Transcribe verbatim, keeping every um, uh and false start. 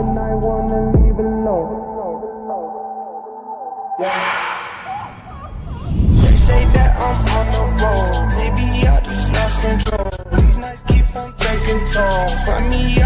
and I wanna leave alone. Yeah. They say that I'm on the road, maybe I just lost control. These nights keep on taking toll. Find me